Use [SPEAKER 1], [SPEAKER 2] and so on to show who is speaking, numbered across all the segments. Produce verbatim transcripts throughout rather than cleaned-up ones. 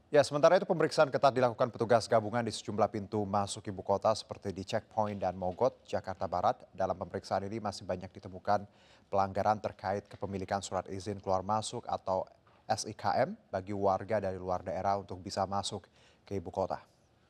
[SPEAKER 1] Ya, sementara itu pemeriksaan ketat dilakukan petugas gabungan di sejumlah pintu masuk ibu kota seperti di Checkpoint dan Mogot, Jakarta Barat. Dalam pemeriksaan ini masih banyak ditemukan pelanggaran terkait kepemilikan surat izin keluar masuk atau S I K M bagi warga dari luar daerah untuk bisa masuk ke ibu kota.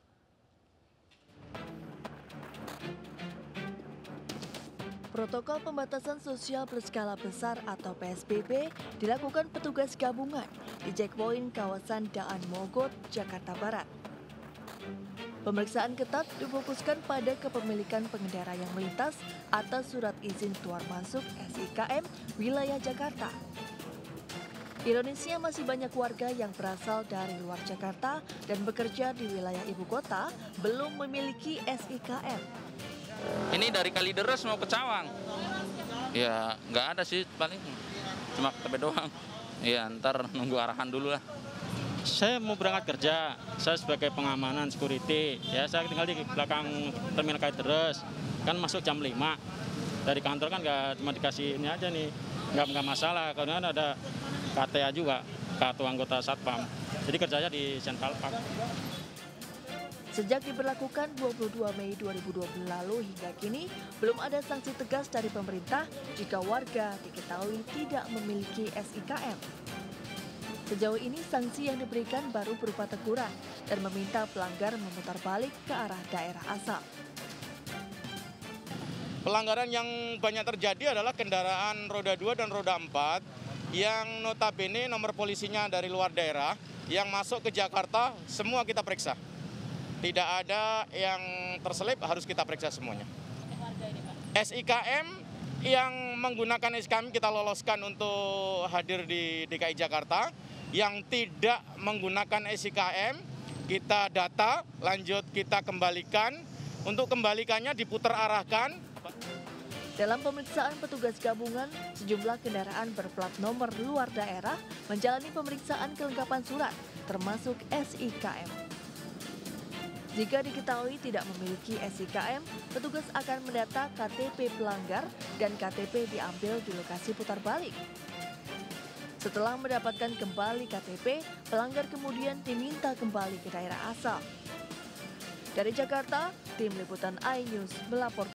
[SPEAKER 2] Protokol pembatasan sosial berskala besar atau P S B B dilakukan petugas gabungan di checkpoint kawasan Daan Mogot, Jakarta Barat. Pemeriksaan ketat difokuskan pada kepemilikan pengendara yang melintas atas surat izin keluar masuk S I K M wilayah Jakarta. Ironisnya masih banyak warga yang berasal dari luar Jakarta dan bekerja di wilayah ibu kota belum memiliki S I K M.
[SPEAKER 3] Ini dari Kalideres mau ke Cawang. Ya nggak ada sih, paling cuma K T P doang. Ya ntar nunggu arahan dulu lah.
[SPEAKER 4] Saya mau berangkat kerja, saya sebagai pengamanan security. Ya saya tinggal di belakang terminal Kalideres. Kan masuk jam lima. Dari kantor kan nggak cuma dikasih ini aja nih. Nggak, nggak masalah, karena ada K T A juga, kartu anggota Satpam. Jadi kerjanya di Central Park.
[SPEAKER 2] Sejak diberlakukan dua puluh dua Mei dua ribu dua puluh lalu hingga kini, belum ada sanksi tegas dari pemerintah jika warga diketahui tidak memiliki S I K M. Sejauh ini sanksi yang diberikan baru berupa teguran dan meminta pelanggar memutar balik ke arah daerah asal.
[SPEAKER 5] Pelanggaran yang banyak terjadi adalah kendaraan roda dua dan roda empat yang notabene nomor polisinya dari luar daerah yang masuk ke Jakarta semua kita periksa. Tidak ada yang terselip, harus kita periksa semuanya. S I K M yang menggunakan S I K M kita loloskan untuk hadir di D K I Jakarta. Yang tidak menggunakan S I K M kita data, lanjut kita kembalikan. Untuk kembalikannya diputar arahkan.
[SPEAKER 2] Dalam pemeriksaan petugas gabungan, sejumlah kendaraan berplat nomor luar daerah menjalani pemeriksaan kelengkapan surat, termasuk S I K M. Jika diketahui tidak memiliki S I K M, petugas akan mendata K T P pelanggar dan K T P diambil di lokasi putar balik. Setelah mendapatkan kembali K T P, pelanggar kemudian diminta kembali ke daerah asal. Dari Jakarta, Tim Liputan iNews melaporkan.